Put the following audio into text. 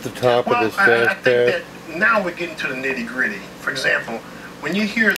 the top of this dash I think pad? that now we're getting to the nitty gritty. For example, when you hear